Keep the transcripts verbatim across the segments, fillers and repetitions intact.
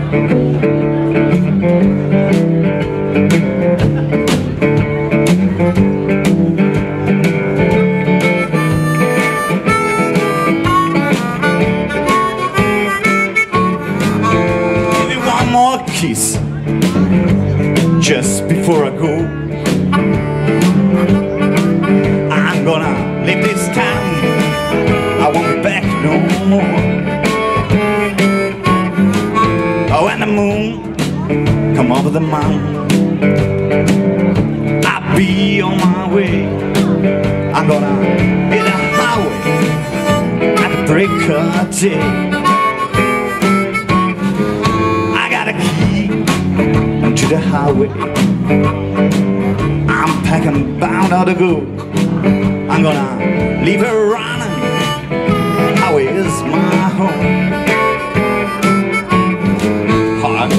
Kiss just before I go. I'm gonna leave this town, I won't be back no more. Oh, when the moon come over the mountain, I'll be on my way. I'm gonna hit the highway at the break of day. To the highway, I'm packing, bound out to go. I'm gonna leave her running. Highway is my home. Hard.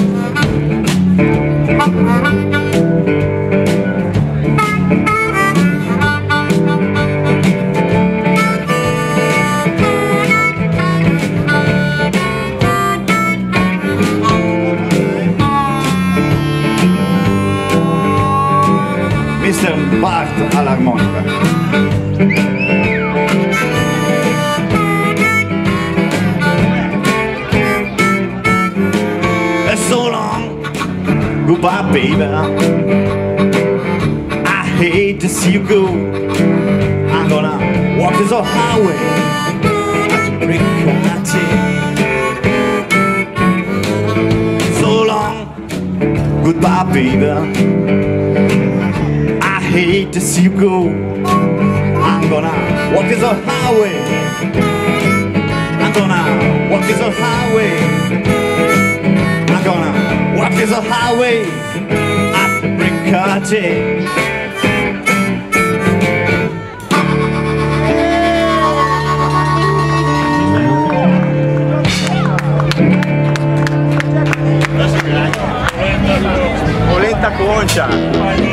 mister Bart all'armonica. It's so long, goodbye baby, I hate to see you go. I'm gonna walk this old highway at the break of day. So long, goodbye baby, I hate to see you go. I'm gonna walk this old highway. I'm gonna walk this old highway. I'm gonna walk this old highway at the break of day. Polenta Concia.